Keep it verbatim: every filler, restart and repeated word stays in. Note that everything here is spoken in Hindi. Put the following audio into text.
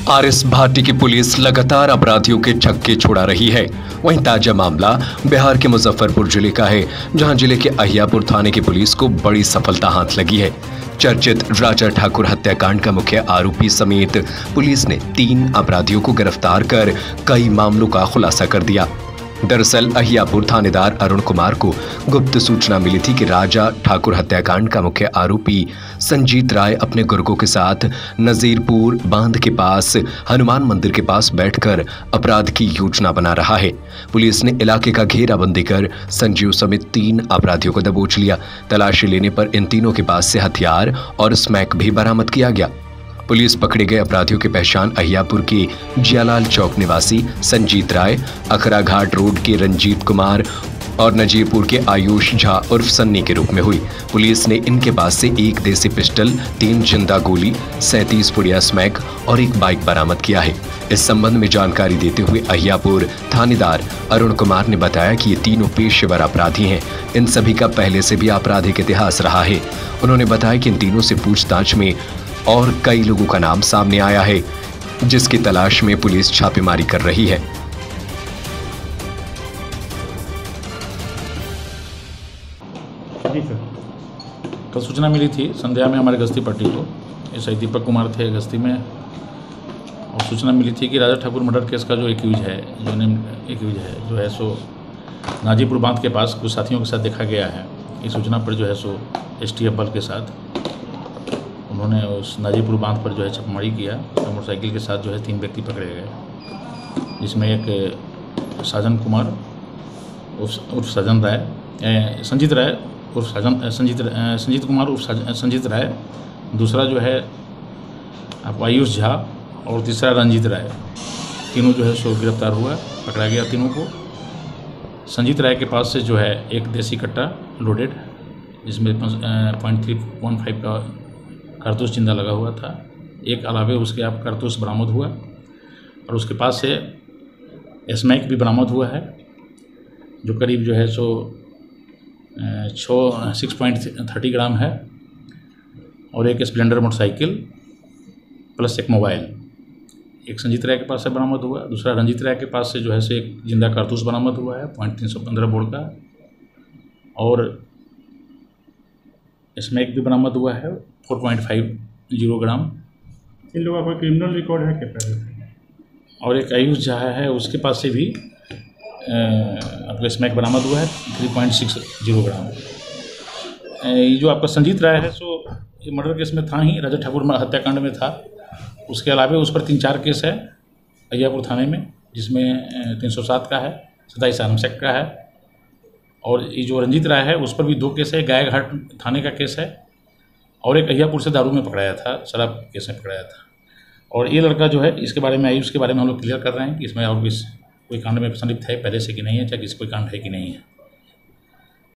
आरएस भाटी की पुलिस लगातार अपराधियों के छक्के छुड़ा रही है। वहीं ताजा मामला बिहार के मुजफ्फरपुर जिले का है, जहां जिले के अहियापुर थाने की पुलिस को बड़ी सफलता हाथ लगी है। चर्चित राजा ठाकुर हत्याकांड का मुख्य आरोपी समेत पुलिस ने तीन अपराधियों को गिरफ्तार कर कई मामलों का खुलासा कर दिया। दरअसल अहियापुर थानेदार अरुण कुमार को गुप्त सूचना मिली थी कि राजा ठाकुर हत्याकांड का मुख्य आरोपी संजीत राय अपने गुर्गों के साथ नजीरपुर बांध के पास हनुमान मंदिर के पास बैठकर अपराध की योजना बना रहा है। पुलिस ने इलाके का घेराबंदी कर संजीव समेत तीन अपराधियों को दबोच लिया। तलाशी लेने पर इन तीनों के पास से हथियार और स्मैक भी बरामद किया गया। पुलिस पकड़े गए अपराधियों की पहचान अहियापुर के जियालाल चौक निवासी संजीत राय, अखरा घाट रोड के रंजीत कुमार और नजीरपुर के आयुष झा उर्फ सन्नी के रूप में हुई। पुलिस ने इनके पास से एक देसी पिस्टल, तीन जिंदा गोली, सैंतीस पुड़िया स्मैक और एक बाइक बरामद किया है। इस संबंध में जानकारी देते हुए अहियापुर थानेदार अरुण कुमार ने बताया कि ये तीनों पेशेवर अपराधी हैं। इन सभी का पहले से भी आपराधिक इतिहास रहा है। उन्होंने बताया कि इन तीनों से पूछताछ में और कई लोगों का नाम सामने आया है, जिसकी तलाश में पुलिस छापेमारी कर रही है। जी सर, कल सूचना मिली थी संध्या में हमारे गश्ती पट्टी को, एसआई दीपक कुमार थे गश्ती में, और सूचना मिली थी कि राजा ठाकुर मर्डर केस का जो एक्यूज है जो नेम एक्यूज है जो है सो नाजीपुर बांध के पास कुछ साथियों के साथ देखा गया है। इस सूचना पर जो है सो एसटीएफ बल के साथ उन्होंने उस नाजीपुर बांध पर जो है छापेमारी किया। तो मोटरसाइकिल के साथ जो है तीन व्यक्ति पकड़े गए, जिसमें एक साजन कुमार उर्फ उर्फ साजन राय, संजीत राय उर्फ साजन संजीत संजीत कुमार उर्फ संजीत राय, दूसरा जो है आप आयुष झा और तीसरा रंजीत राय। तीनों जो है सो गिरफ्तार हुआ, पकड़ा गया तीनों को। संजीत राय के पास से जो है एक देसी कट्टा लोडेड, जिसमें पॉइंट थ्री वन फाइव का कारतूस जिंदा लगा हुआ था। एक अलावे उसके आप कारतूस बरामद हुआ और उसके पास से स्मैक भी बरामद हुआ है, जो करीब जो है सो छः सिक्स पॉइंट थर्टी ग्राम है, और एक स्प्लेंडर मोटरसाइकिल प्लस एक मोबाइल एक संजीत राय के पास से बरामद हुआ। दूसरा रंजीत राय के पास से जो है सो एक जिंदा कारतूस बरामद हुआ है पॉइंट तीन सौ पंद्रह बोर का, और स्मैक भी बरामद हुआ है four point five zero gram. इन लोगों का कोई क्रिमिनल रिकॉर्ड है क्या पहले से? और एक आयुष झा है, उसके पास से भी आपका स्मैक बरामद हुआ है three point six zero gram. ये जो आपका संजीत राय है सो ये मर्डर केस में था ही, राजा ठाकुर हत्याकांड में था। उसके अलावा उस पर तीन चार केस है अहियापुर थाने में, जिसमें तीन सौ सात का है, सताईस आर्मसेक का है, और ये जो रंजीत राय है उस पर भी दो केस है, गाय घाट थाने का केस है, और एक अहियापुर से दारू में पकड़ाया था, शराब केस में पकड़ाया था। और ये लड़का जो है, इसके बारे में आयुष के बारे में हम लोग क्लियर कर रहे हैं कि इसमें और किस कोई कांड में संलिप्त है पहले से कि नहीं है, चाहे किसी कोई कांड है कि नहीं है।